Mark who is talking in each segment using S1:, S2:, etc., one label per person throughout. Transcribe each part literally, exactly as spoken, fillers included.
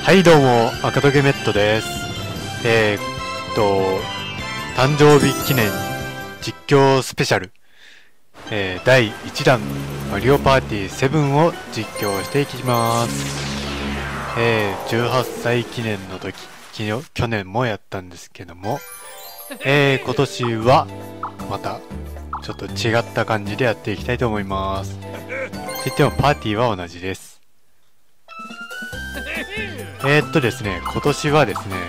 S1: はいどうも、赤トゲメットです。えー、っと、誕生日記念実況スペシャル、えー、だいいちだんマリオパーティーセブンを実況していきます。えー、じゅうはっさい記念の時、きの去年もやったんですけども、えー、今年はまたちょっと違った感じでやっていきたいと思います。といってもパーティーは同じです。えーっとですね、今年はですね、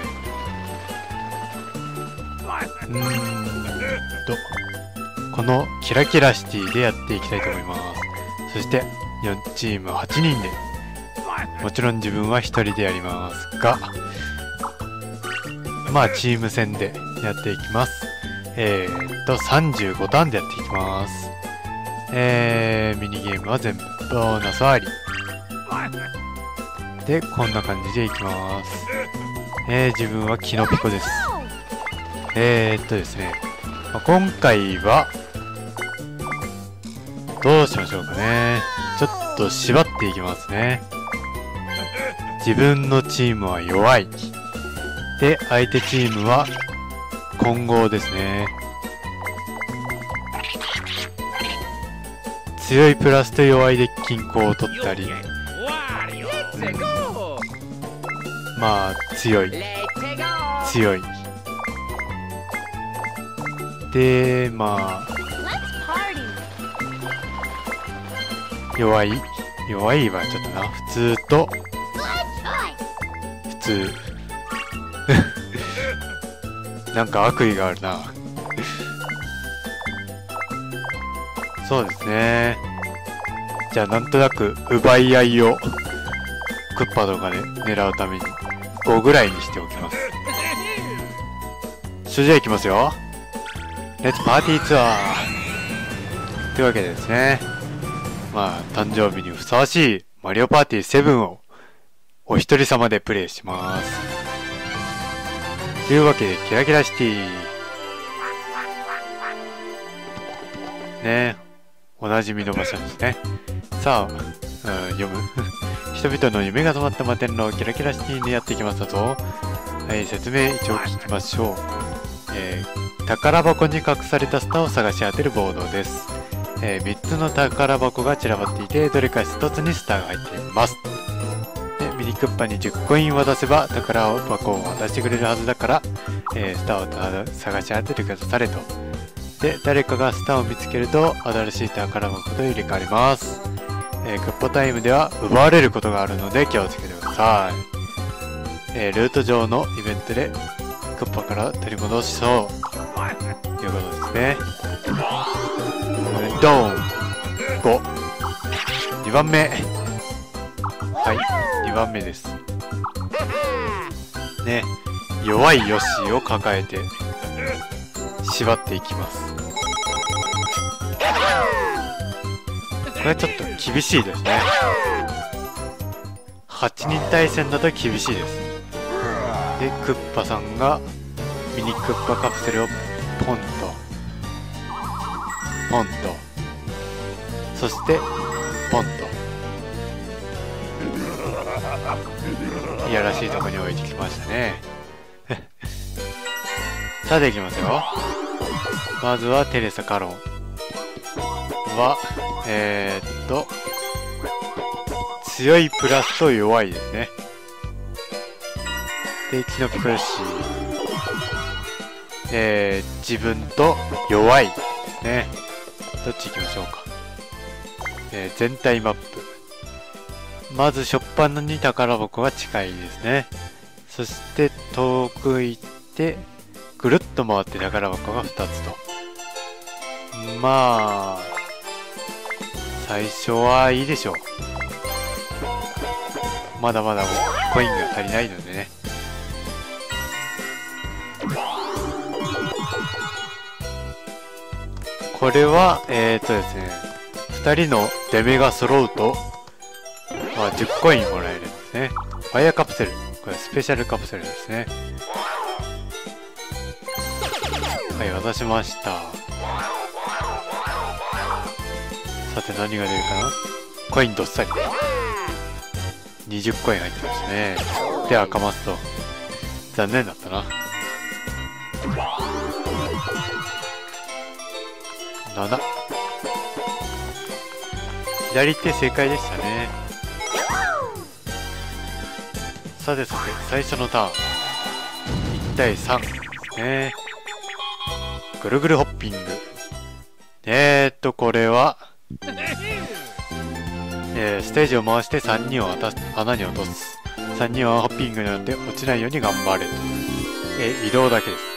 S1: うーんと、このキラキラシティでやっていきたいと思います。そして、よんチームはちにんで、もちろん自分はひとりでやりますが、まあチーム戦でやっていきます。えーっと、さんじゅうごターンでやっていきます。えー、ミニゲームは全部ボーナスあり。で、こんな感じでいきます。えー、自分はキノピコです。えーっとですね、まあ、今回は、どうしましょうかね。ちょっと縛っていきますね。自分のチームは弱い。で、相手チームは混合ですね。強いプラスと弱いで均衡を取ったり、うん、まあ強い強いで、まあ弱い弱いはちょっとな、普通と普通なんか悪意があるなそうですね。じゃあなんとなく奪い合いをクッパとかで狙うためにごぐらいにしておきます。それじゃあいきますよ。レッツパーティーツアーというわけでですね、まあ誕生日にふさわしいマリオパーティーセブンをお一人様でプレイします。というわけでキラキラシティね、おなじみの場所ですね。さあ、うん、読む人々の夢が止まった摩天楼キラキラシティにやっていきますぞ。はい、説明一応聞きましょう。えー、宝箱に隠されたスターを探し当てるボードです。えー、みっつの宝箱が散らばっていて、どれかひとつにスターが入っています。で、ミニクッパにじゅっコイン渡せば宝箱を渡してくれるはずだから、えー、スターを探し当ててくだされと。で、誰かがスターを見つけると新しい宝箱と入れ替わります。えー、クッパタイムでは奪われることがあるので気をつけてください。えー、ルート上のイベントでクッパから取り戻しそうということですね。ドーンご、にばんめ、はいにばんめですね。弱いヨッシーを抱えて縛っていきます。これちょっと厳しいですね。はちにん対戦だと厳しいです。で、クッパさんがミニクッパカプセルをポンとポンと、そしてポンと、いやらしいとこに置いてきましたねさていきますよ。まずはテレサ・カロンはえー、っと強いプラスと弱いですね。で、キノピコヨッシー、えー、自分と弱いですね。どっち行きましょうか。えー、全体マップ、まず初っ端に宝箱が近いですね。そして遠く行ってぐるっと回って宝箱がふたつと。まあ最初はいいでしょう。まだまだコインが足りないのでね。これはえー、っとですね、ふたりの出目が揃うと、まあ、じゅっコインもらえるんですね。ファイアカプセル、これスペシャルカプセルですね。はい、渡しました。さて何が出るかな。コインどっさりにじゅっコイン入ってますね。 って赤マスト。残念だったな。なな。左手正解でしたね。さてさて、最初のターン。いちたいさんですね。ぐるぐるホッピング。えーっと、これは、えー、ステージを回してさんにんを穴に落とす。さんにんはホッピングによって落ちないように頑張れと。えー、移動だけです。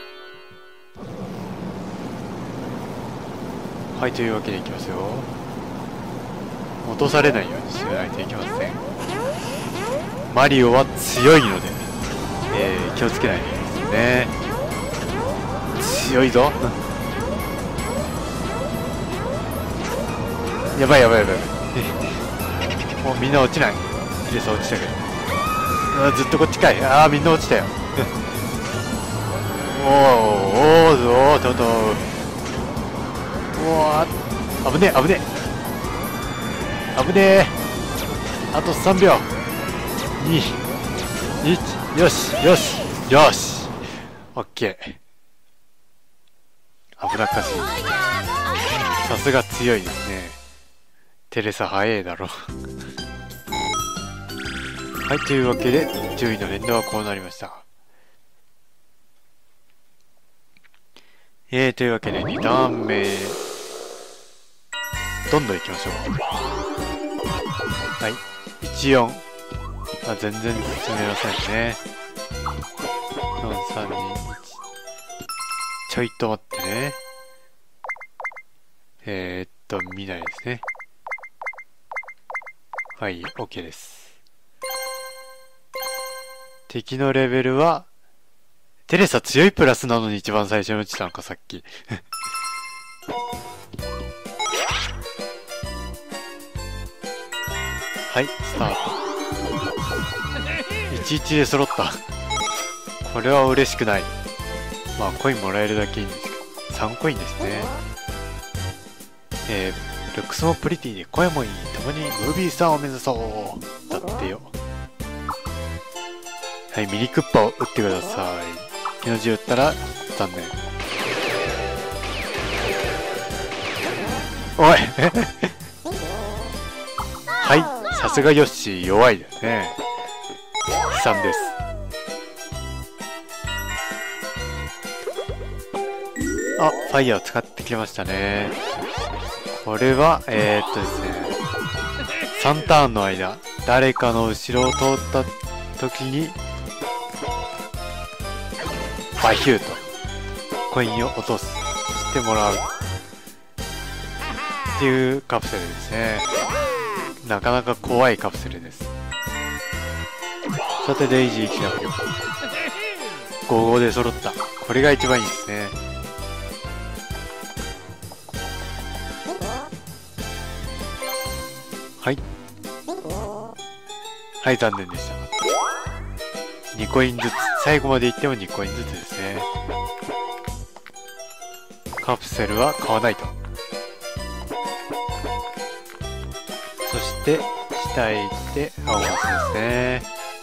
S1: はい、というわけでいきますよ。落とされないようにしないといけません。マリオは強いので、えー、気をつけないといけませんね。強いぞ。やばいやばいやばい。もうみんな落ちない。いいです、落ちたけど。あ、ずっとこっちかい。ああ、みんな落ちたよ。おーおーおー、ちょっと。おー、危ねえ危ねえ危ねえ。あとさんびょう。に、いち、よしよしよし。オッケー。危なっかしい。さすが強いですね。テレサ早いだろ。はい、というわけで順位の連動はこうなりました。えー、というわけでにターン目どんどんいきましょう。はい、いちよん。あ、全然進めませんね。よんさんにいち。ちょいと待ってね。えー、っと見ないですね。はい、 OK です。敵のレベルはテレサ強いプラスなのに一番最初に落ちたのか、さっき。はい、スタート。いちいちで揃った。これは嬉しくない。まあコインもらえるだけいいんですけど、さんコインですね。えー、ルックスもプリティで声もいい。共にムービースターを目指そうだってよ。はい、ミニクッパを打ってください。木の字打ったら残念。おいはい、さすがヨッシー弱いですね。悲惨です。あ、ファイヤーを使ってきましたね。これはえー、っとですね、さんターンの間誰かの後ろを通った時にバヒューとコインを落とすしてもらうっていうカプセルですね。なかなか怖いカプセルです。さてデイジー来たよ。ごごで揃った。これが一番いいですね。はいはい、残念でした。にコインずつ、最後までいってもにコインずつですね。カプセルは買わないと。そして下へ行って青マスですね。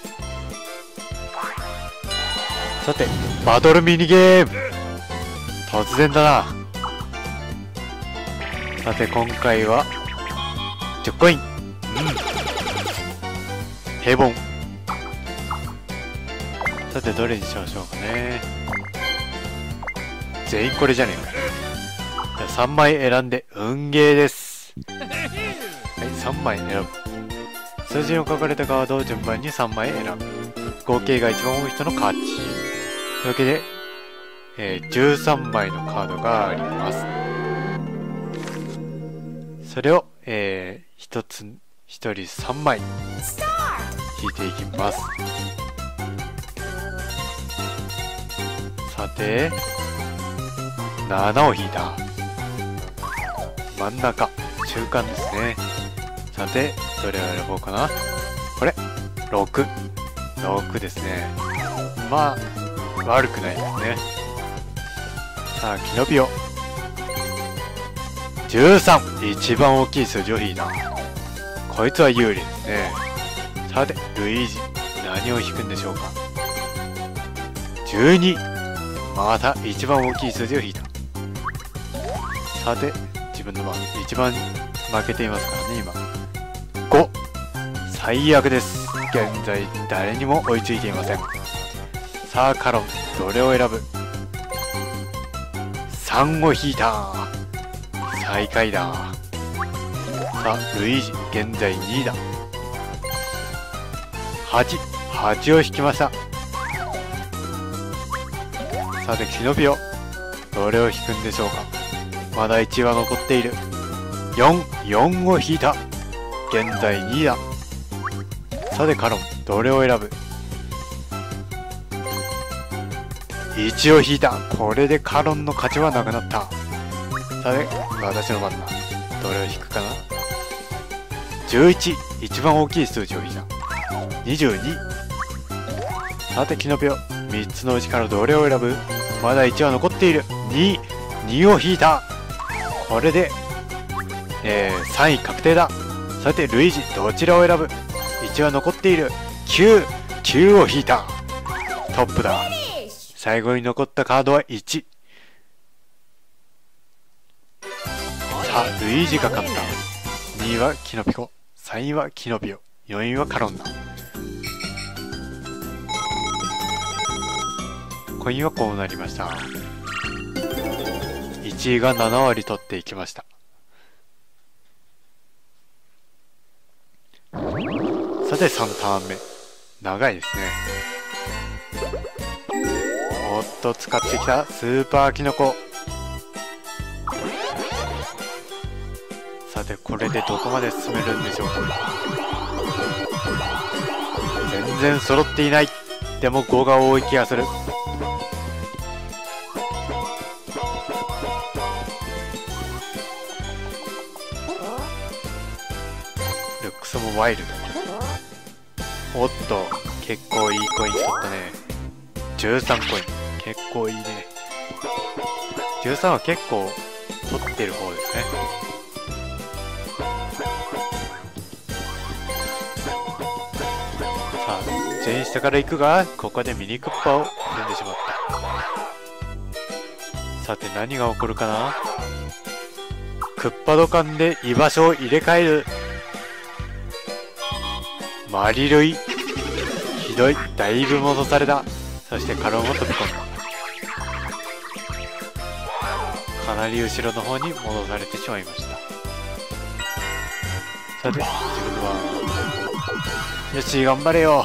S1: さてバトルミニゲーム、突然だな。さて今回はじゅっコイン、うん、平凡。さてどれにしましょうかね。全員これじゃねえか。じゃあさんまい選んで運ゲーです。はい、さんまい選ぶ。数字の書かれたカードを順番にさんまい選ぶ。合計が一番多い人の勝ち。というわけで、えー、じゅうさんまいのカードがあります。それを、えー、ひとつひとりさんまい引いていきます。さてななを引いた。真ん中中間ですね。さてどれを選ぼうかな。これろく。ろくですね。まあ悪くないですね。さあキノピオじゅうさん。一番大きい数字を引いた。こいつは有利ですね。さてルイージ何を引くんでしょうか。じゅうに。また一番大きい数字を引いた。さて自分の番、一番負けていますからね今。ご。最悪です。現在誰にも追いついていません。さあカロン、どれを選ぶ。さんを引いた。最下位だ。さあルイージ現在にいだ。はち。はちを引きました。さてキノピオ、どれを引くんでしょうか。まだいちは残っている。よん。よんを引いた。現在にいだ。さてカロン、どれを選ぶ。いちを引いた。これでカロンの勝ちはなくなった。さて私の番だ。どれを引くかな。じゅういち。一番大きい数字を引いた。にじゅうに。さてキノピオ、みっつのうちからどれを選ぶ。まだいちは残っている。に。にを引いた。これで、えー、さんい確定だ。さてルイージ、どちらを選ぶ。いちは残っている。きゅう。きゅうを引いた。トップだ。最後に残ったカードはいち。さあルイージが勝った。にいはキノピコ、さんいはキノピオ、よんいはカロンだ。コインはこうなりました。いちいがななわり取っていきました。さてさんターン目、長いですね。おっと使ってきたスーパーキノコ。さてこれでどこまで進めるんでしょうか。全然揃っていない。でもごが多い気がする。ルックスもワイルド。おっと結構いいコイン取ったね。じゅうさんコイン、結構いいね。じゅうさんは結構取ってる方ですね。さあ全員下から行くが、ここでミニクッパを踏んでしまった。さて何が起こるかな。クッパ土管で居場所を入れ替える。マリルイ、ひどい。だいぶ戻された。そしてカロンを飛び込んだ。かなり後ろの方に戻されてしまいました。さて自分はよし頑張れよ。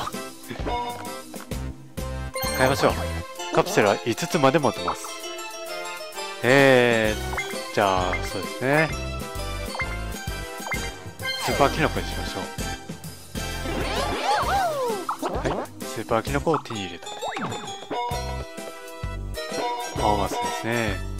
S1: 変えましょう。カプセルはいつつまで持ってます。えー、じゃあそうですね、スーパーキノコにしましょう。はい、スーパーキノコを手に入れた。パフォーマンスですね。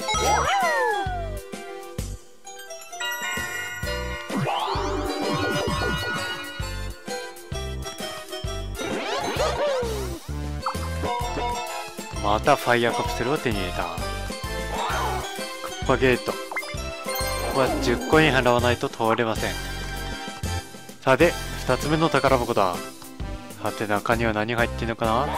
S1: またファイヤーカプセルを手に入れた。クッパゲート、ここはじゅっコイン払わないと通れません。さてふたつめの宝箱だ。さて中には何入ってんのかな。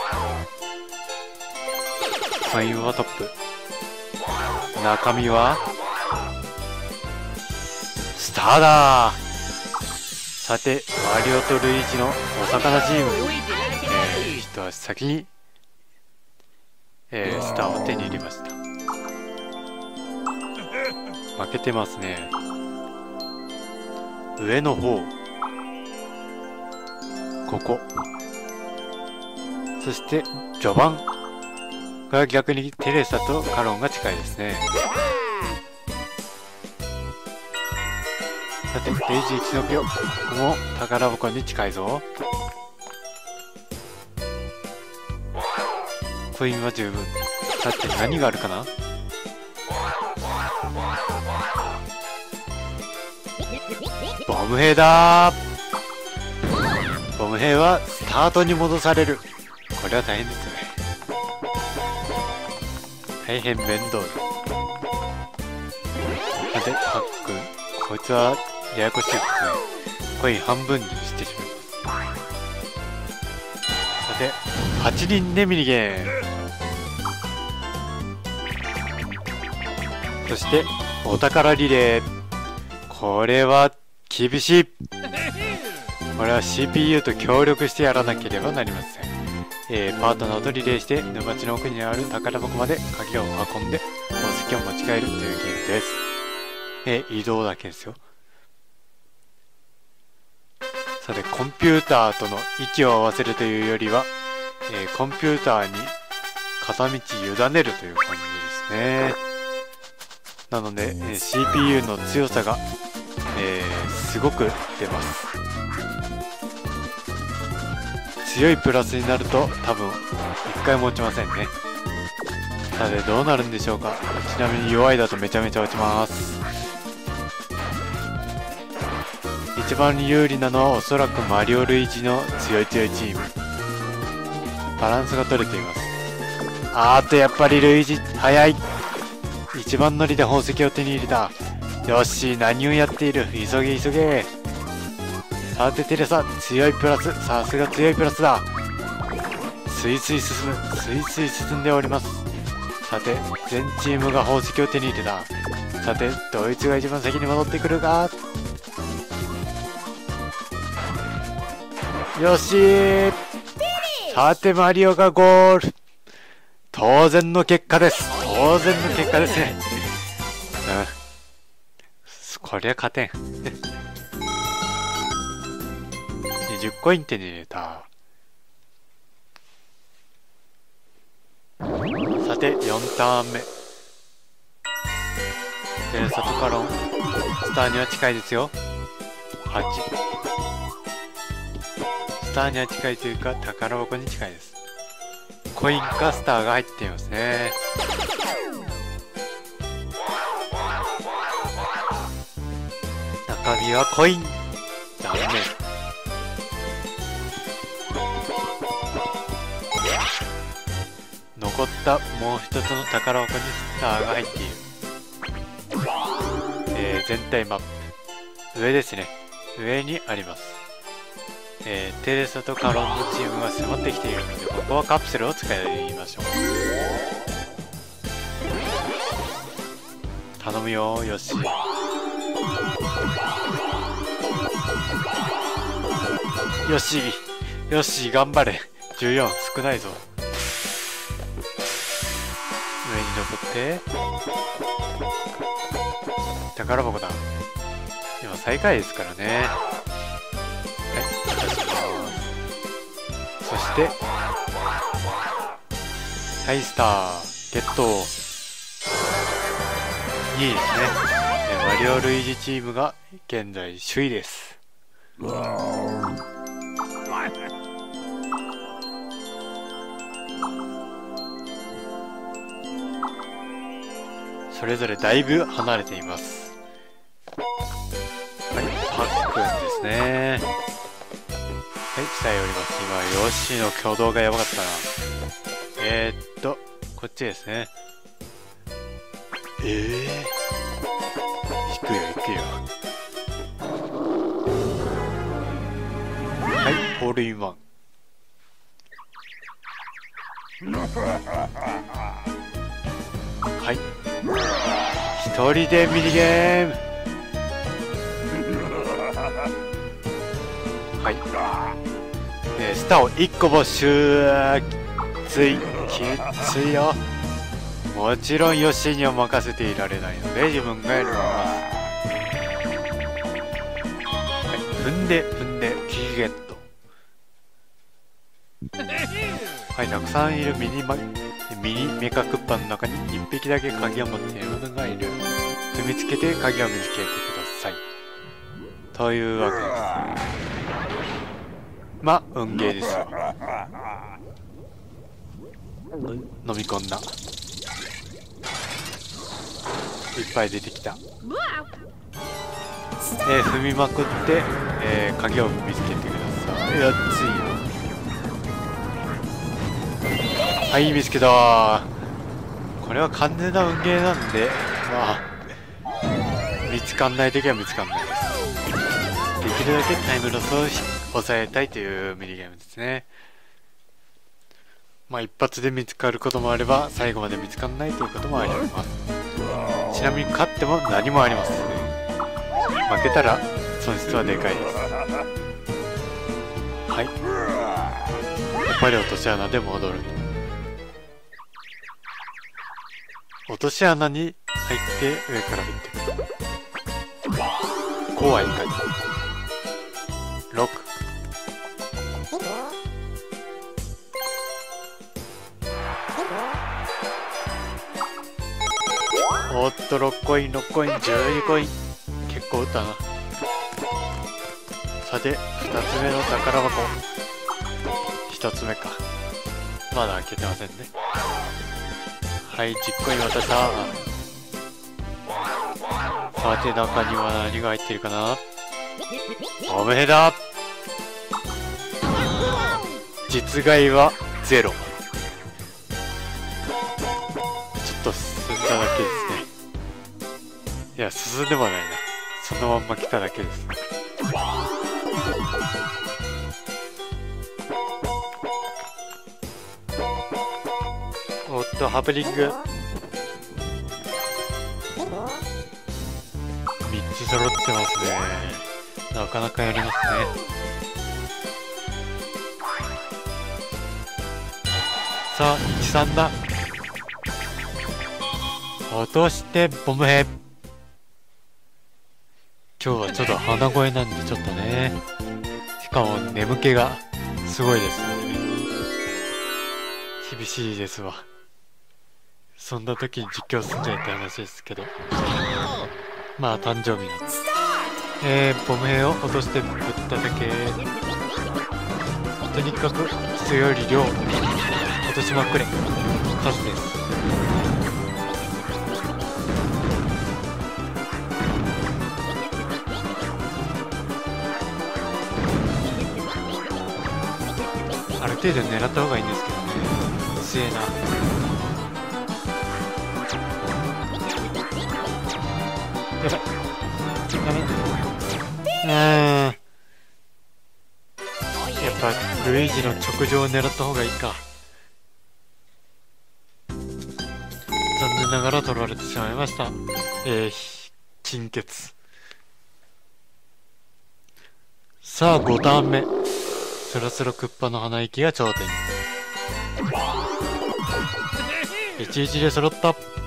S1: コインはトップ。中身はスターだ。さてマリオとルイージのお魚チーム、えー、一足先に、えー、スターを手に入れました。負けてますね。上の方、ここ、そして序盤が逆にテレサとカロンが近いですね。さてレイジキノピオ、ここも宝箱に近いぞ。コインは十分。さて何があるかな。ボム兵だー。ボム兵はスタートに戻される。これは大変ですよね。大変面倒だ。さてハック、こいつはややこしいですね。コイン半分にしてしまいます。 さてはちにんでミニゲーム、そしてお宝リレー。これは厳しい。これは シーピーユー と協力してやらなければなりません。えー、パートナーとリレーして沼地の奥にある宝箱まで鍵を運んで宝石を持ち帰るというゲームです。えー、移動だけですよ。さてコンピューターとの息を合わせるというよりは、えー、コンピューターに片道委ねるという感じですね。なので、えー、シーピーユー の強さが、えー、すごく出ます。強いプラスになると多分一回も落ちませんね。さてどうなるんでしょうか。ちなみに弱いだとめちゃめちゃ落ちます。一番有利なのはおそらくマリオ・ルイージの強い強いチーム。バランスが取れています。あーっとやっぱりルイージ早い。一番乗りで宝石を手に入れた。よし、何をやっている。急げ急げ。さてテレサ強いプラス、さすが強いプラスだ。スイスイ進む、スイスイ進んでおります。さて全チームが宝石を手に入れた。さてドイツが一番先に戻ってくるが、よしー。さてマリオがゴール。当然の結果です。当然の結果ですね。うん、こりゃ勝てん。にじゅっコイン手に入れた。さてよんターン目。テレサとカロンスターには近いですよ。はち。スターには近いというか宝箱に近いです。コインかスターが入っていますね。中身はコイン。残念。残ったもう一つの宝箱にスターが入っている。えー、全体マップ上ですね。上にあります。えー、テレサとカロンのチームが迫ってきているので、ここはカプセルを使いましょう。頼むよ。よし、よしよし、頑張れ。じゅうよん少ないぞ。上に登って宝箱だ。今最下位ですからね。そしてハイスターゲット。にいですね。マリオ・ルイージチームが現在首位です。それぞれだいぶ離れています。はい、パックンですね。はい、下へ降ります。今ヨッシーの挙動がやばかったな。えー、っとこっちですね。ええー、行くよ行くよ。はい、ホールインワン。はい、一人でミニゲーム。はい、えー、スターをいっこ没収。きついきついよ。もちろんヨッシーには任せていられないので自分がやります。はい、踏んで踏んでキーゲット。はい、たくさんいるミニマミニメカクッパの中にいっぴきだけ鍵を持っているものがいる。踏みつけて鍵を見つけてくださいというわけです。まあ運ゲーですよ。飲み込んだ。いっぱい出てきた。えー、踏みまくって、えー、鍵を見つけてください。やっついよ。はい、見つけたー。これは完全な運ゲーなんで、まあ見つかんないときは見つかんないです。できるだけタイムロスを抑えたいというミニゲームですね。 まあ一発で見つかることもあれば最後まで見つからないということもあります。ちなみに勝っても何もあります。負けたら損失はでかいです。はい、やっぱり落とし穴で戻ると。落とし穴に入って上から降ってくる。怖いかい。ろく。おっとろっコインろっコインじゅうにコイン、結構打ったな。さてふたつめの宝箱、ひとつめか、まだ開けてませんね。はい、じゅっコイン渡した。さて中には何が入ってるかな。おめでとう。実害はゼロ。ちょっと進んだだけですね。いや進んでもないな、そのまんま来ただけです。おっとハプニングみっつ揃ってますね。なかなかやりますね。さあいちさんだ。落としてボムヘ。今日はちょっと鼻声なんでちょっとね、しかも眠気がすごいですね。厳しいですわ。そんな時に実況すんじゃいって話ですけど、まあ誕生日なんです。えー、ボム兵を落としてぶっただけ。とにかく質より量落としまくれ、数です。ある程度狙った方がいいんですけどね。強えな。やばい、ダメ。うーん、やっぱルイージの直上を狙った方がいいか。残念ながら取られてしまいました。えー、金欠。さあごターン目、スラスラクッパの鼻息が頂点に。いちいちで揃った。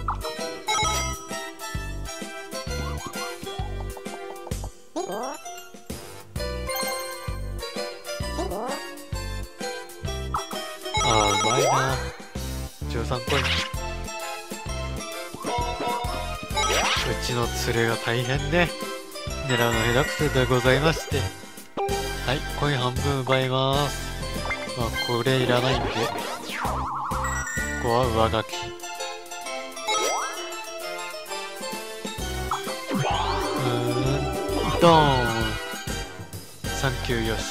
S1: あーうまいな。じゅうさんコイン。うちの連れが大変ね、狙うの下手くそでございまして、はい、コイン半分奪います。まあこれいらないんで、ここは上書き。うーん、ドーン。サンキューよし。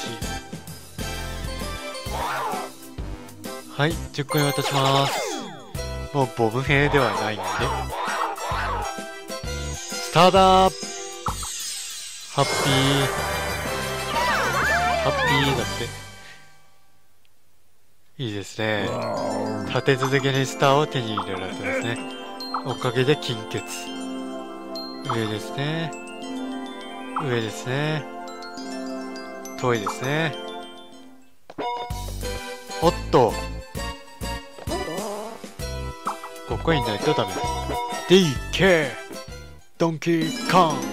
S1: はい、じゅっコイン渡します。もうボム兵ではないんで、スターだー。ハッピーハッピーだって。いいですね。立て続けにスターを手に入れられたですね。おかげで金欠。上ですね。上ですね。遠いですね。おっとごコインないとダメです。 ディーケー ドンキーカン。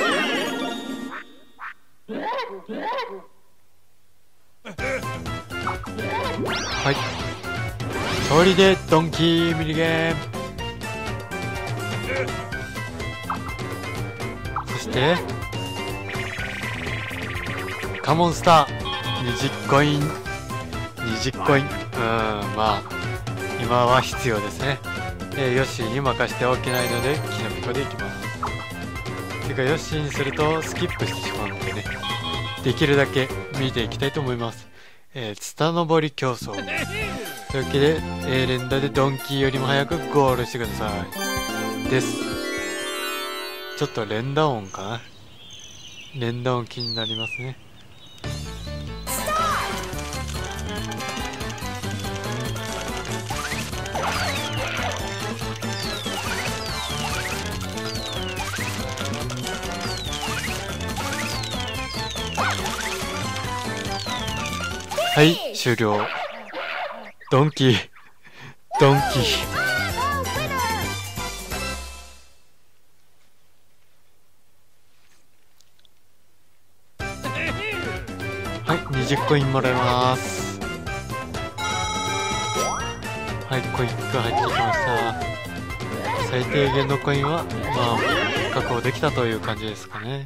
S1: はい、勝利でドンキーミニゲーム。そしてカモンスターにじゅっコインにじゅっコイン。うーん、まあ今は必要ですね。えー、ヨッシーに任せておけないのでキノピコでいきます。てかヨッシーにするとスキップしてしまうのでね、できるだけ見ていきたいと思います。えー、ツタ登り競争というわけで、えー、連打でドンキーよりも早くゴールしてくださいです。ちょっと連打音かな。連打音気になりますね。 はい、終了。ドンキードンキーはい、にじゅっコインもらえます。はい、コインが入ってきました。最低限のコインはまあ確保できたという感じですかね。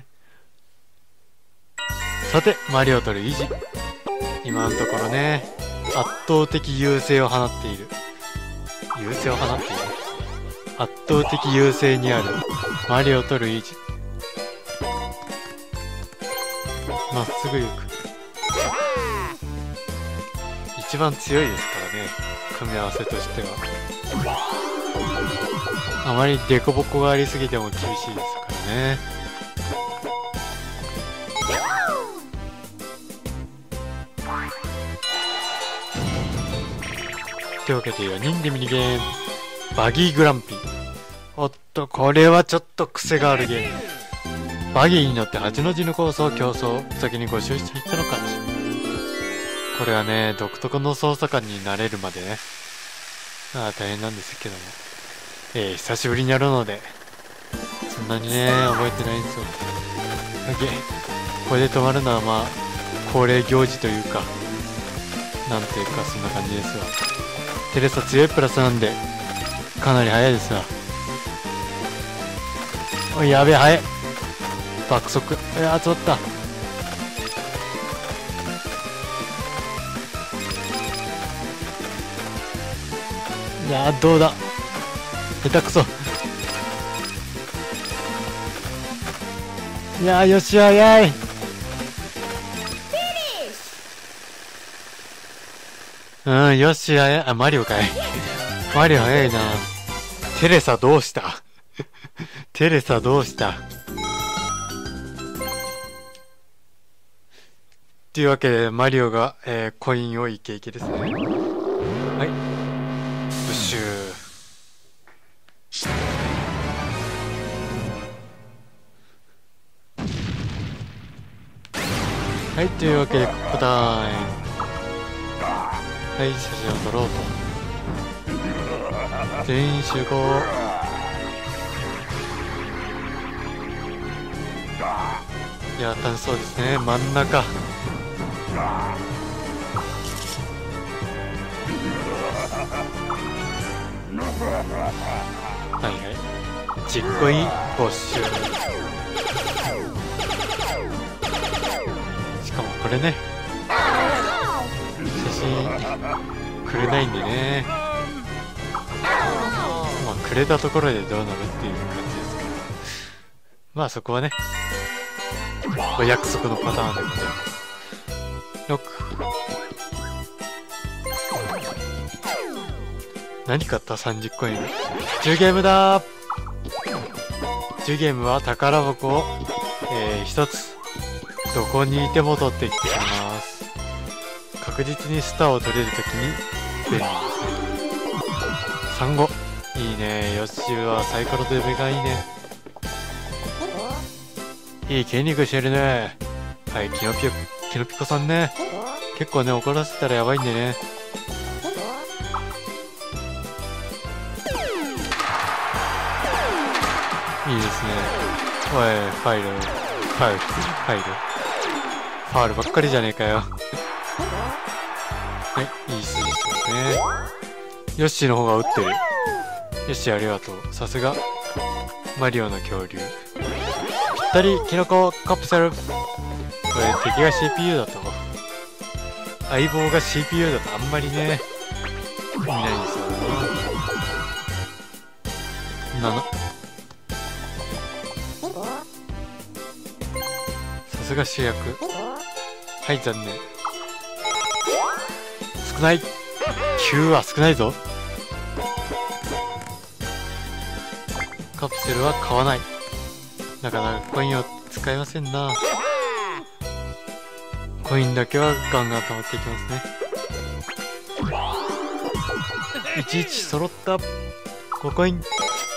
S1: さて、マリオとルイージ、今のところね、圧倒的優勢を放っている。優勢を放っている圧倒的優勢にあるマリオとルイージ。まっすぐ行く。一番強いですからね、組み合わせとしては。あまりデコボコがありすぎても厳しいですからね。というわけでよにんでミニゲームバギーグランピー。おっと、これはちょっと癖があるゲーム。バギーに乗ってはちの字のコースを競争、先にご周していったの勝ち。これはね、独特の操作感になれるまでね、ああ大変なんですけども、えー、久しぶりにやるのでそんなにね覚えてないんですよ。これで止まるのはまあ恒例行事というか、なんていうかそんな感じですわ。テレサ強いプラスなんでかなり速いですわ。おい、やべえ、速い。爆速。いやー、集まった。いやー、どうだ、下手くそ。いやー、よし、速い。うん、よし、速い。あ、マリオかい。マリオ速いな。テレサどうしたテレサどうしたというわけで、マリオが、えー、コインをイケイケですね。はい。ブッシュー。はい、というわけで、コップタイム。はい、写真を撮ろうと。全員集合。いや、楽しそうですね。真ん中。はいはい。じゅっコイン没収。しかもこれね、写真くれないんでね。まあくれたところでどうなるっていう感じですけど、まあそこはね、お約束のパターンでございます。ろく。何買った？ さんじゅっ コイン。じゅうゲームだー。じゅうゲームは宝箱を、えー、ひとつどこにいても取ってきてくれます。確実にスターを取れるときに便利ですね。さんご。いいね。ヨッシーはサイコロで目がいいね。いい筋肉してるね。はい、キノピオ、キノピコさんね。結構ね、怒らせたらやばいんでね。いいですね。おい、ファイル、ファイル、ファイル。ファールばっかりじゃねえかよ。はい、いい数字ですね。ヨッシーの方が打ってる。ヨッシーありがとう。さすが、マリオの恐竜。ぴったり、キノコカプセル。これ、敵が シーピーユー だと。相棒が シーピーユー だとあんまりね、見ないんですよね。なな。さすが主役。はい、残念。少ない。きゅうは少ないぞ。カプセルは買わない。なかなかコインを使いませんな。コインだけはガンガン溜まっていきますね。いちいち揃った。ごコイン。 デ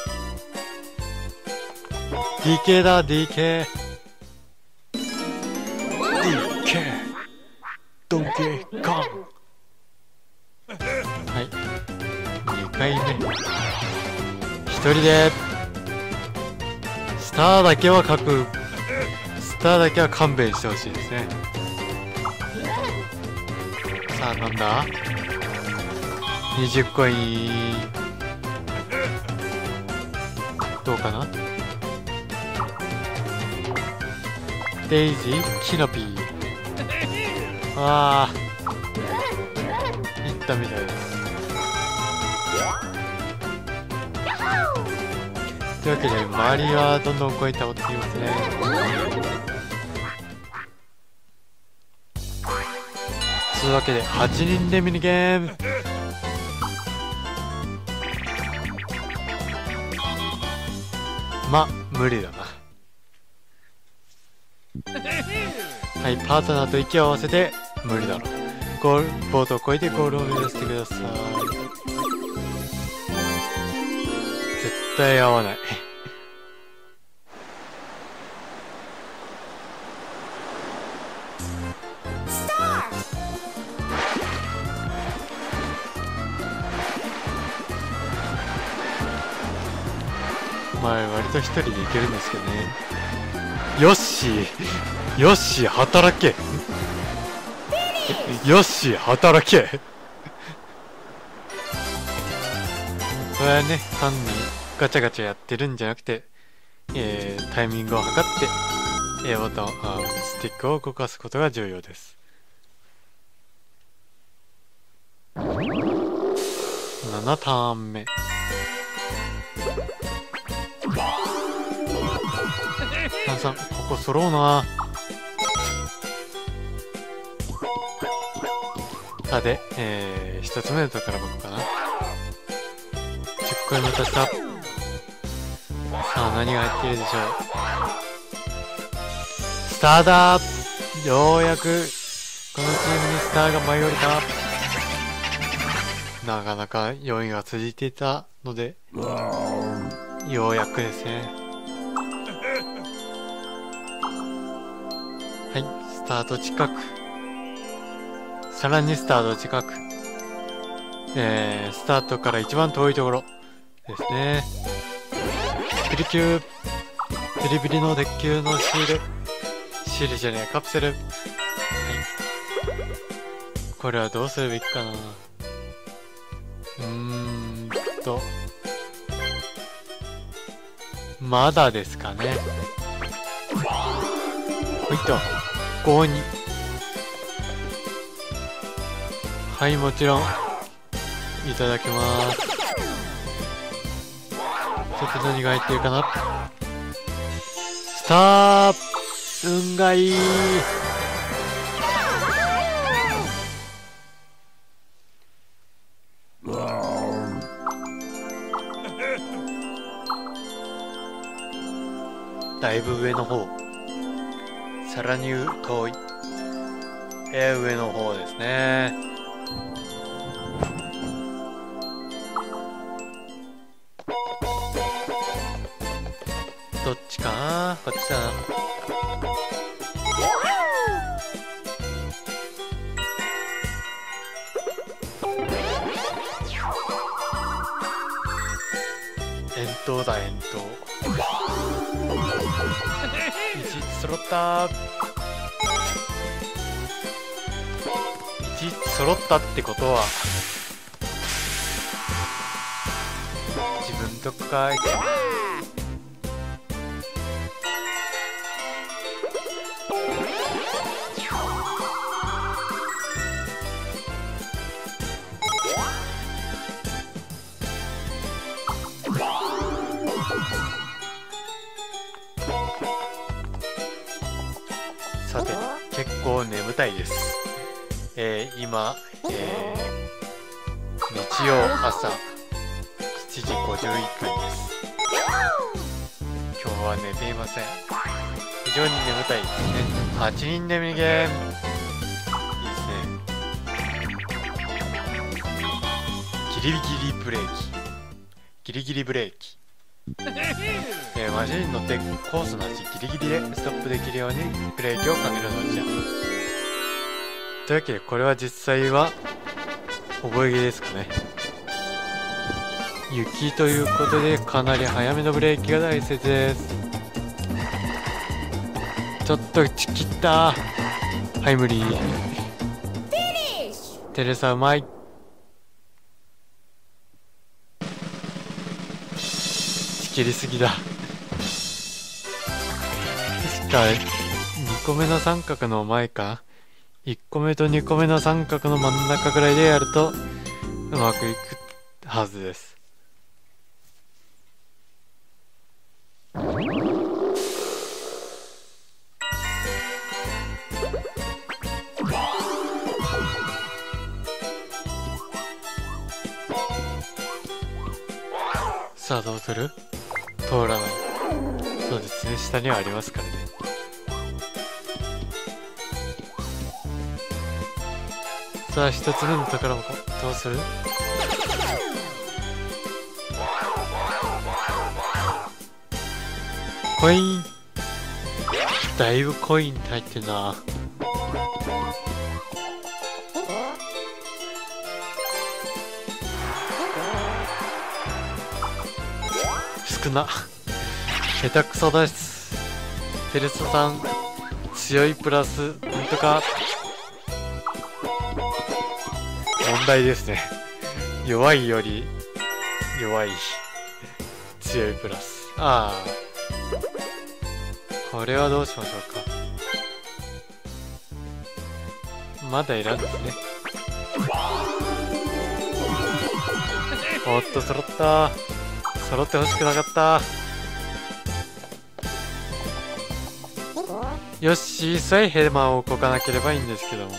S1: ィーケー だ。 ディーケー ディーケードンケカン。はい、にかいめひとりでスターだけは書く。スターだけは勘弁してほしいですね。さあなんだ、にじゅうコインどうかな。デイジー、キノピー。ああ、いったみたいです。というわけで周りはどんどん超えて追っていますね。というわけではちにんでミニゲーム。ま、無理だな。はい、パートナーと息を合わせて無理だろう。ゴールボートを越えてゴールを目指してください。絶対合わない。まあ割と一人でいけるんですけどね。よっしー、よっしー働け、よっしー働け。それはね、単にガチャガチャやってるんじゃなくて、えー、タイミングを測って A ボタン、あ、スティックを動かすことが重要です。ななターン目。さんさん、ここ揃うな。さて、えー、一つ目のとこから僕かな。じゅっこいまたした。さあ何が入っているでしょう。スターだー。ようやくこのチームにスターが舞い降りた。なかなかよんいが続いていたのでようやくですね。はい、スタート近く、さらにスタート近く、えー、スタートから一番遠いところですね。ピリキュー、ビリビリの鉄球のシール、シールじゃねえ、カプセル。はい、これはどうするべきかな。うーんとまだですかね。ほいとごに、はい、もちろんいただきます。ちょっと何が入ってるかな。スター、運がいい。だいぶ上の方、さらに遠い、えー、上の方ですね。どっちかな、こっちだな。遠投だ、遠投。いち揃った。いち揃ったってことは自分とかさて、結構眠たいです。えー、今、えー、日曜朝しちじごじゅういっぷんです。今日は寝ていません。非常に眠たいですね。はちにんでミニゲーム、いいですね。ギリギリブレーキ、ギリギリブレーキ。えー、マシンに乗ってコースの端ギリギリでストップできるようにブレーキをかけるのじゃ。 というわけでこれは実際は覚え毛ですかね。雪ということでかなり早めのブレーキが大切です。ちょっとちきった。はい、無理。テレサうまい。ちきりすぎだ。確かにこめの三角の前か、いっこめとにこめの三角の真ん中ぐらいでやるとうまくいくはずです。さあどうする？通らない。そうですね、下にはありますからね。さあ一つ目の宝箱どうする？コイン、だいぶコイン入ってんな。少な。下手くそです。テレサさん強いプラスなんとか。問題ですね。弱いより弱い強いプラス。ああ、これはどうしましょうか。まだいらんですね。おっと揃った。揃ってほしくなかった。よし、さえヘマを動かなければいいんですけども。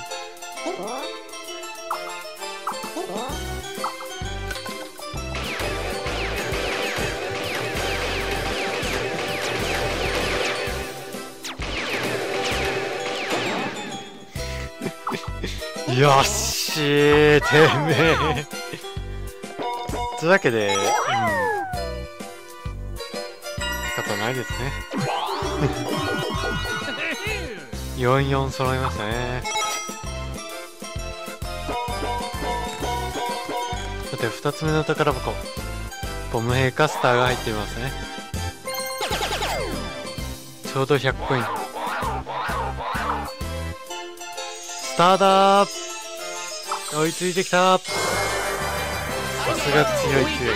S1: よっしー、てめえ。というわけで、うん、仕方ないですね。よんよん揃いましたね。さてふたつめの宝箱、ボム兵カスターが入っていますね。ちょうどひゃくコイン。スターだー。追いついてきた。さすが強い強いですね。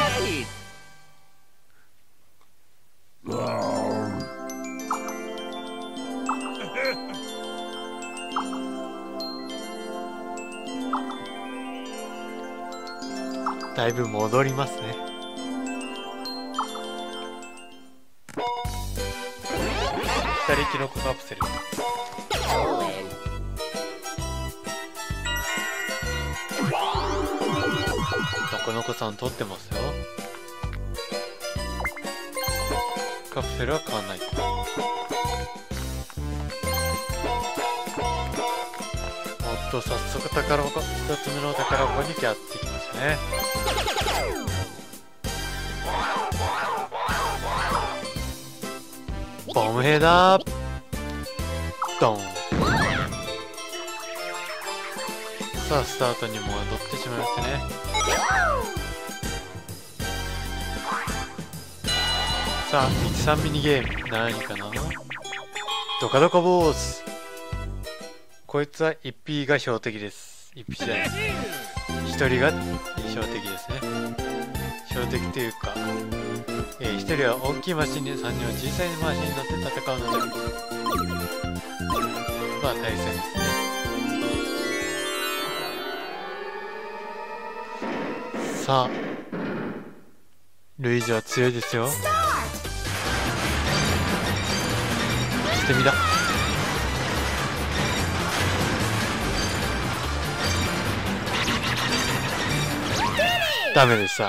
S1: だいぶ戻りますね。ふたりキノコカプセル。のこのこさん取ってますよ。カプセルは変わんない。おっと早速宝箱、ひとつめの宝箱にやってきましたね。ボム兵だー。ドン。さあスタートに戻ってしまいましたね。さあいちさんミニゲーム何かな。ドカドカボース。こいつは いちピー が標的です。いちピーじゃない、ひとりが標的ですね。標的というか、えー、ひとりは大きいマシンにさんにんは小さいマシンに乗って戦うので、まあ対戦ですね。さあルイージは強いですよ。してみだ。ダメでした。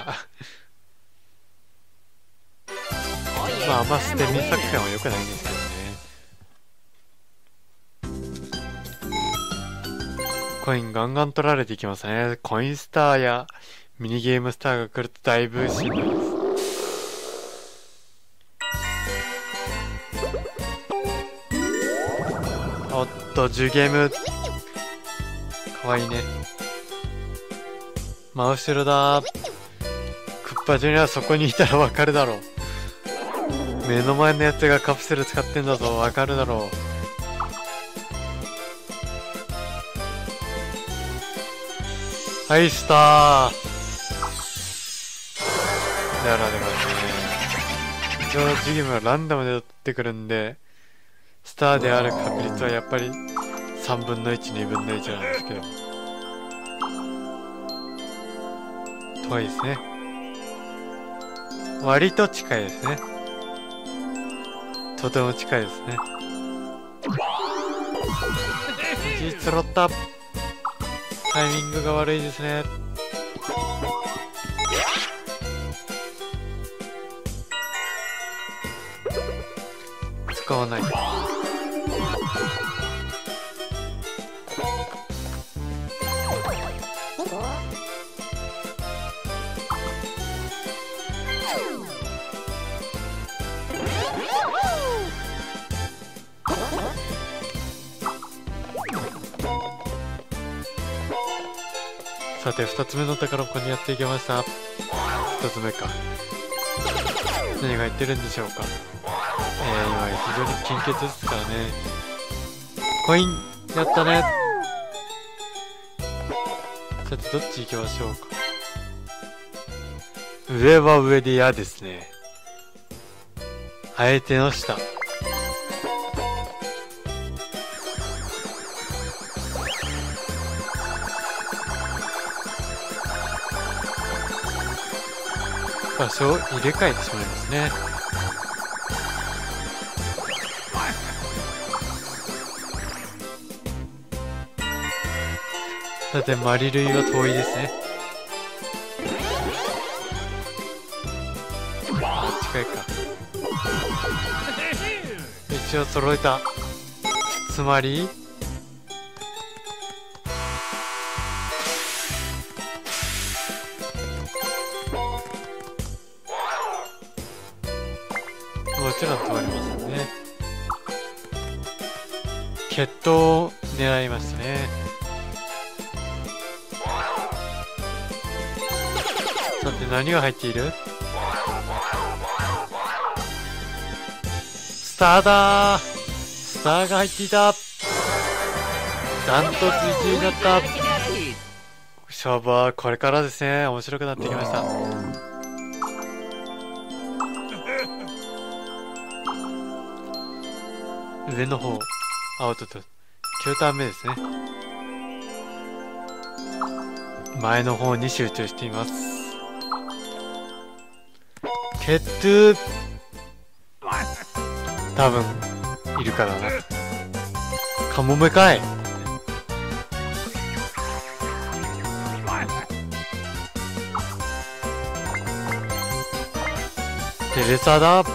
S1: まああんま捨て身作戦は良くないんですけどね。コインガンガン取られていきますね。コインスターやミニゲームスターが来るとだいぶしんどいです。おっとじゅうゲームかわいいね。真後ろだ。クッパジュニアそこにいたらわかるだろう。目の前のやつがカプセル使ってんだぞ、わかるだろう。はい、スター。だからだからね。一応ジギムはランダムで取ってくるんで、スターである確率はやっぱりさんぶんのいち、にぶんのいちなんですけど。遠いですね。割と近いですね。とても近いですね。いち揃った。タイミングが悪いですね。使わない。さて、二つ目の宝箱にやっていきました。一つ目か。何が言ってるんでしょうか。えー、今非常に金欠ですからね。コインやったね。さて、どっち行きましょうか。上は上で嫌ですね。あえての下。場所を入れ替えてしまいますね。さて、マリルイは遠いですね。あ、近いか。一応揃えた。つまりもちろん止まりませんね。決闘を狙いましたね。さて、何が入っている？スターだー。スターが入っていた。ダントツいちいになった。勝負はこれからですね。面白くなってきました。上の方、アウトときゅうターン目ですね。前の方に集中しています。決闘多分いるからな。カモメかい。テレサだ。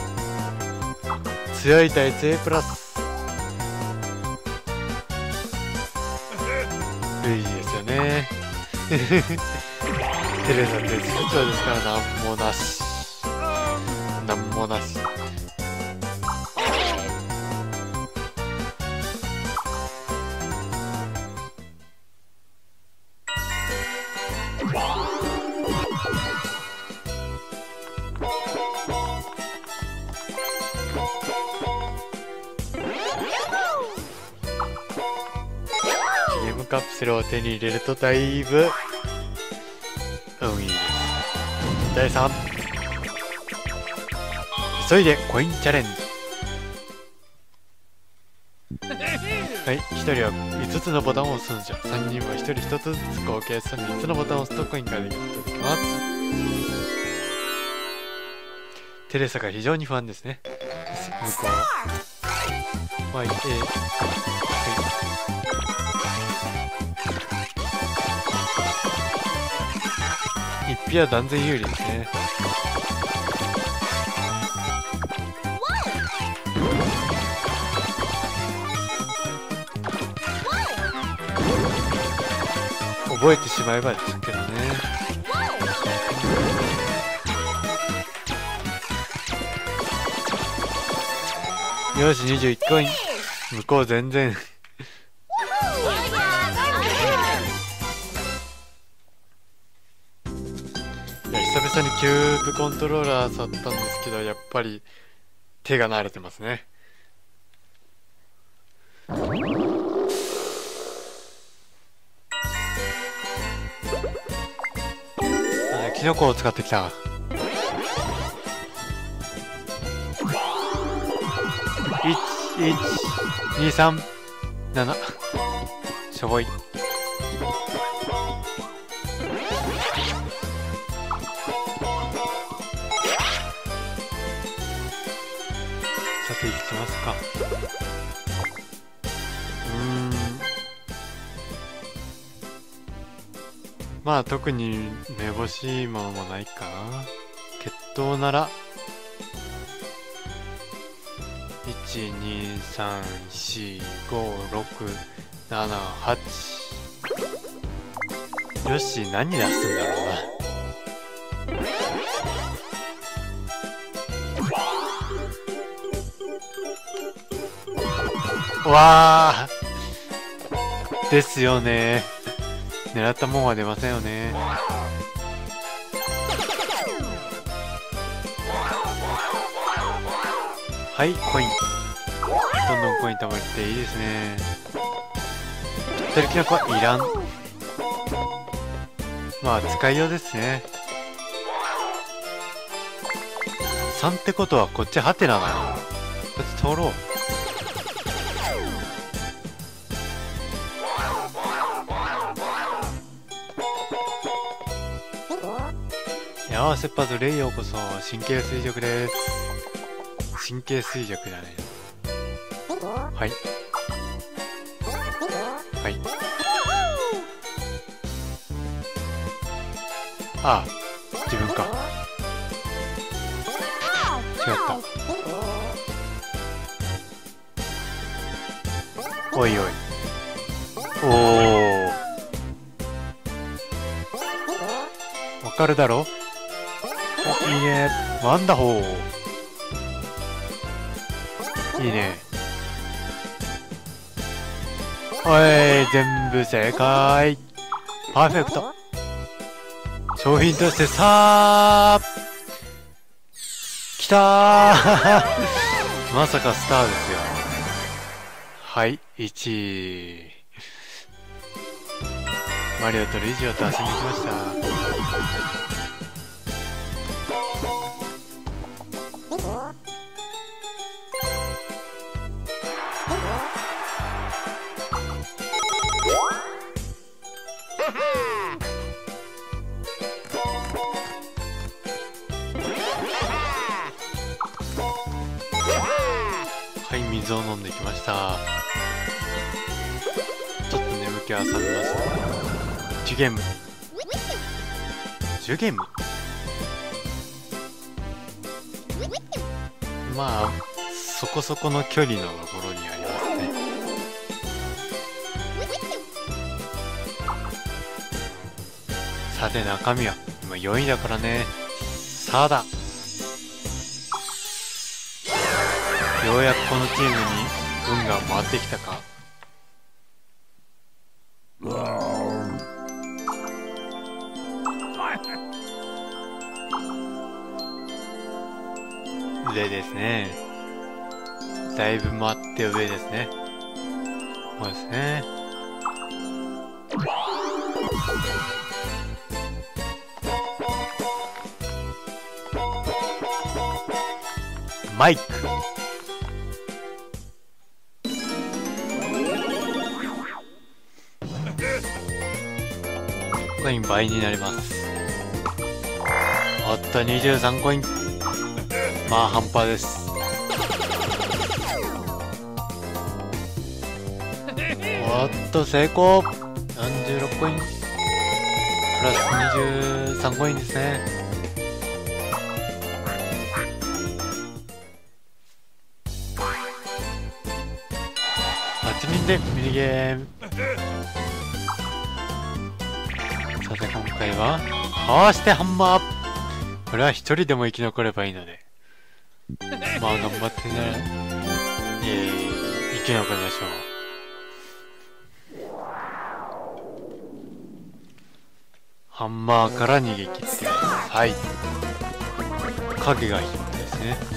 S1: 強い耐性プラスルイですよね。テレサって実長ですからなんもなしなんもなし。カプセルを手に入れるとだいぶ運いいです。だいさん、急いでコインチャレンジ。はい、ひとりはいつつのボタンを押すんじゃ。さんにんはひとりひとつずつ合計さんみっつのボタンを押すとコインができます。テレサが非常に不安ですね。向こうはい、えー、はい一匹は断然有利ですね。覚えてしまえばですけどね。よし、にじゅういちコイン。向こう全然久々にキューブコントローラー触ったんですけど、やっぱり手が慣れてますね。キノコを使ってきた。いち、いち、に、さん、なな。しょぼい。さて、いきますか。うーん。まあ、特にめぼしいものもないかな。決闘なら、いち、に、さん、し、ご、ろく、なな、はち。よし、何出すんだろうな。わあですよね。狙ったもんは出ませんよね。はい、コイン。どんどんコイン貯まっていいですね。ぴったりキノコはいらん。まあ使いようですね。さんってことはこっちハテナだな。こっち通ろう。いやー、切羽鶴へようこそ。神経衰弱です。神経衰弱じゃないの。はい。はい。ああ、自分か。違った。おいおい。おー。わかるだろ？お、いいね。ワンダホー。いいね。おい、全部正解。パーフェクト。商品としてさあきたーまさかスターですよ。はい、いちい。マリオとルイージをと遊びに来ました。はい、水を飲んできました。ちょっと眠気は覚めました。ジュゲームジュゲームまあそこそこの距離のところにありますね。さて中身は今よんいだからね。さあだ、ようやくこのチームに運が回ってきたか。上ですね。だいぶ回って上ですね。そうですね。マイクコイン倍になります。おっとにじゅうさんコイン。まあ半端です。おっと成功。よんじゅうろくコインプラスにじゅうさんコインですね。はちにんでミニゲーム。さて今回はかわしてハンマー。これは一人でも生き残ればいいので、まあ頑張ってね、えー、生き残りましょう。ハンマーから逃げ切ってます。 はい。影がヒットですね。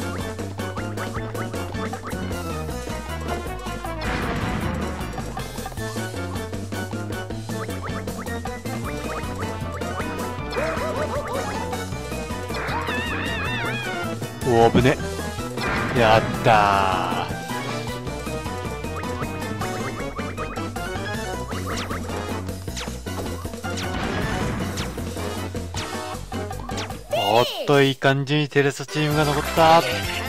S1: おー、危ね。やったー。おっと、いい感じにテレサチームが残った。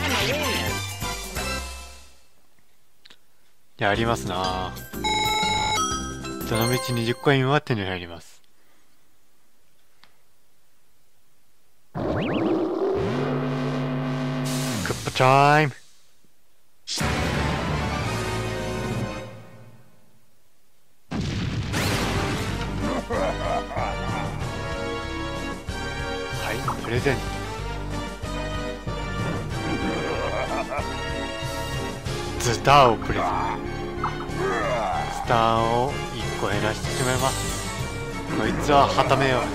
S1: やりますな。その道にじゅっコインは手に入ります。クッパタイム。はい、プレゼント。スターをプレゼント。スターをいっこ減らしてしまいます。こいつははためようです。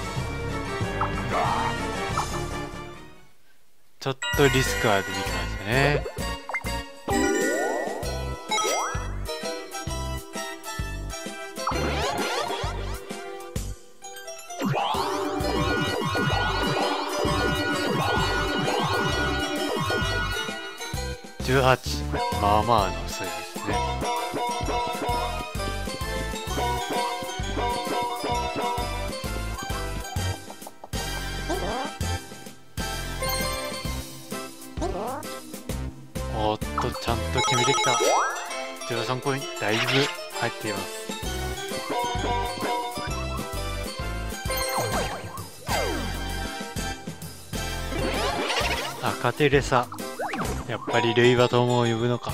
S1: ちょっとリスクが出てきましたね。じゅうはち、まあまあの数字ですね。おっと、ちゃんと決めてきた。じゅうさんコイン、だいぶ入っています。赤テレサ。やっぱりルイバトモを呼ぶのか。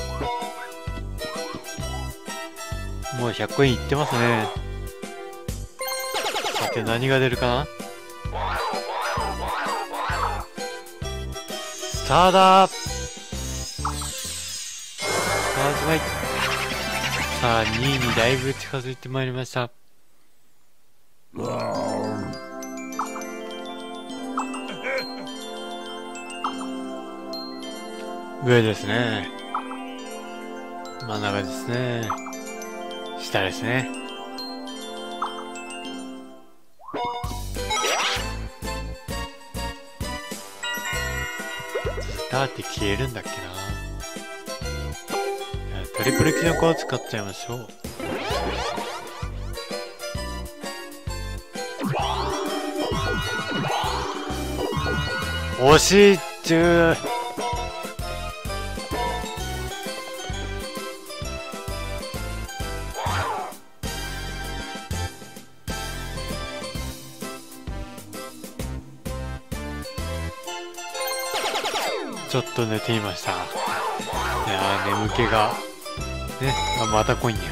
S1: もうひゃっコインいってますね。さて何が出るかな。スターだー。スターじゃない。さあにいにだいぶ近づいてまいりました。上ですね。真ん中ですね。下ですね。スターって消えるんだっけな。トリプルキノコを使っちゃいましょう。惜しいっちゅー。ちょっと寝ていました。いやー、眠気がね。あ、またコインや。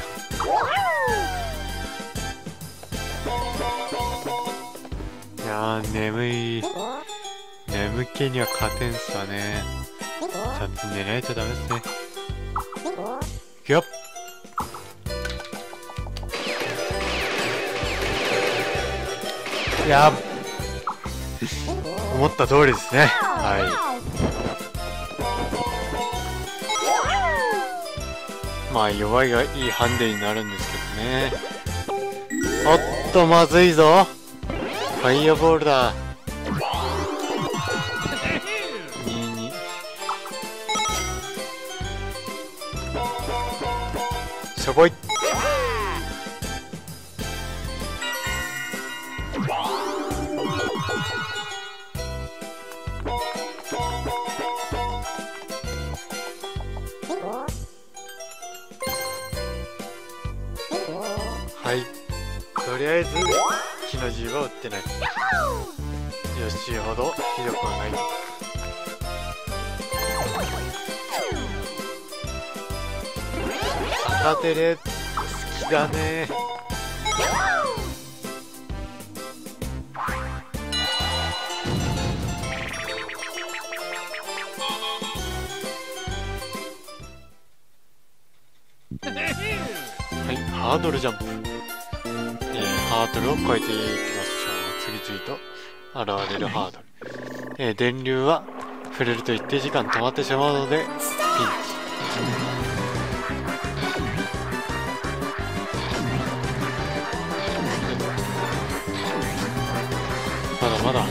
S1: いやー、眠い。眠気には勝てんすわね。ちゃんと寝ないとダメですね。いくよ。いやー、思った通りですね。はい。まあ弱いがいいハンデになるんですけどね。おっとまずいぞ。ファイヤーボールだ。ににしょぼい。はい、とりあえず木の銃は撃ってない。よしほどひどくはない。赤テレ好きだね。はい、ハードルジャンプ。えー、ハードルを超えていきましょう。次々と現れるハードル。えー、電流は触れると一定時間止まってしまうのでピンチ。まだまだ。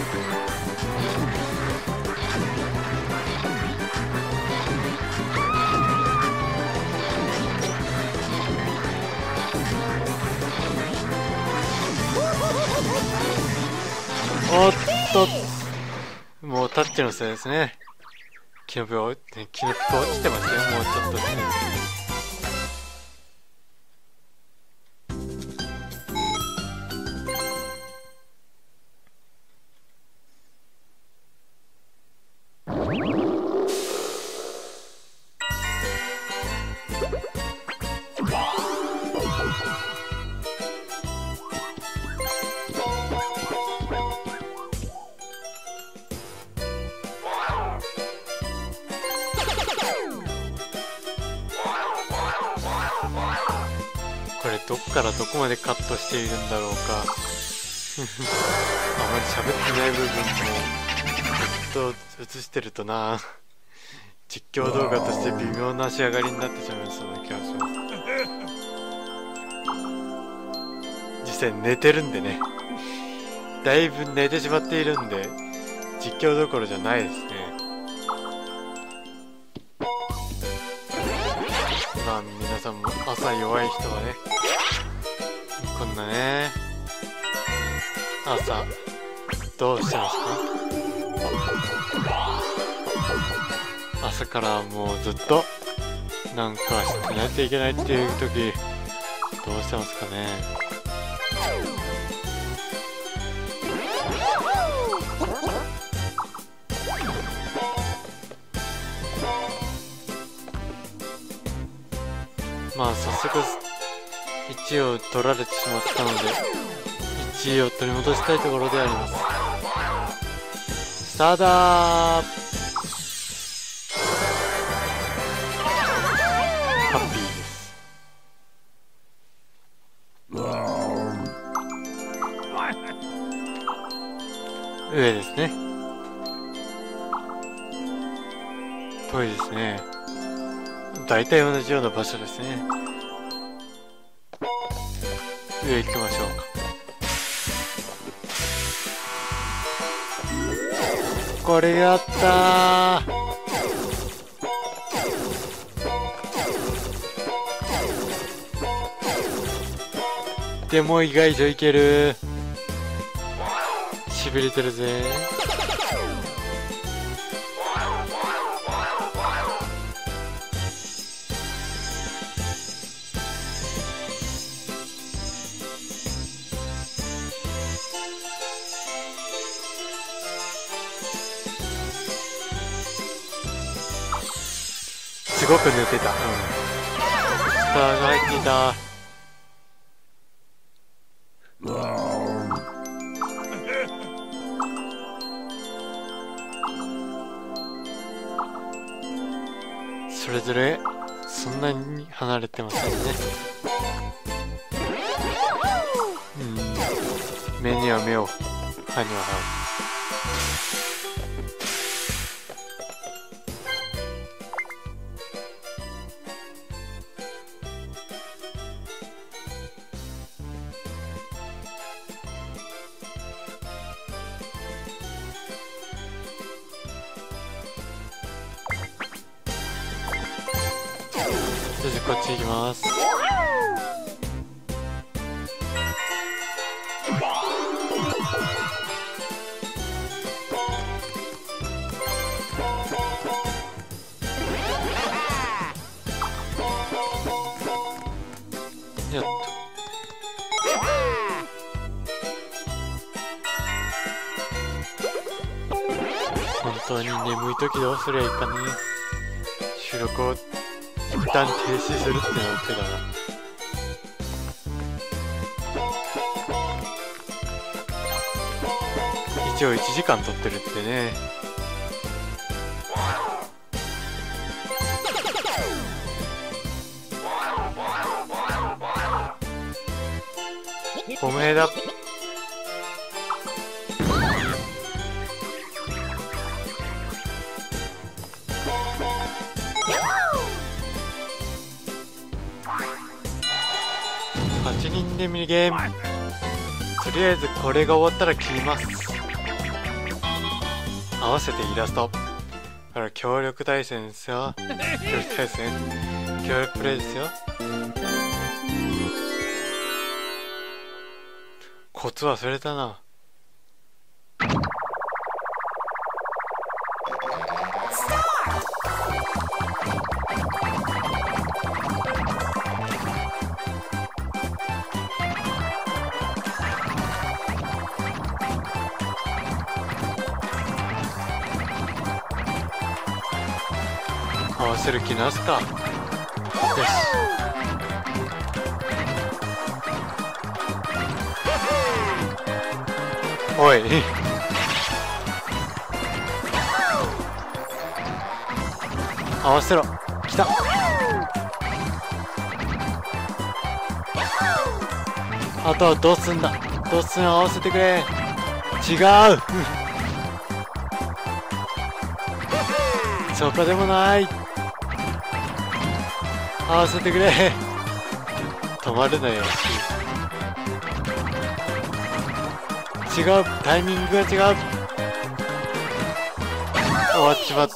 S1: おっと、もうタッチのせいですね。キノピオ、キノピオ落ちてますよ、もうちょっとで。これどっからどこまでカットしているんだろうか。あまり喋ってない部分もずっと映してるとな、実況動画として微妙な仕上がりになってしまいそうな気がします。実際寝てるんでね、だいぶ寝てしまっているんで実況どころじゃないですね。まあ皆さんも朝弱い人はね、こんなね朝どうしてますか？朝からもうずっとなんかしないといけないっていう時どうしてますかね？まあ早速いちいを取られてしまったのでいちいを取り戻したいところであります。スターダーハッピーです。上ですね。遠いですね。大体同じような場所ですね。上行きましょうか。これやったー。でも意外といける。しびれてるぜ。すごく寝てた。うん。スターが入っていた。それぞれそんなに離れてませんね。うん。目には目を、歯には歯を。そしてこっち行きます。やっと。本当に眠い時どうすりゃいいかね。収録を一旦停止するってのは手だな。一応いちじかん撮ってるってね。おめえだ。 はちにんでミニゲーム。とりあえずこれが終わったら切ります。合わせてイラスト。これ協力対戦ですよ。協力対戦。協力プレイですよ。コツ忘れたな。合わせる気なすか。よし。おい。合わせろ。来た。あとはどうすんだ。どうすん合わせてくれ。違う。そこでもない。合わせてくれ。止まるなよ。違う。タイミングが違う。終わっちまった。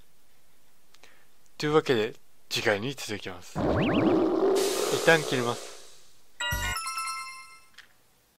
S1: というわけで次回に続きます。一旦切ります。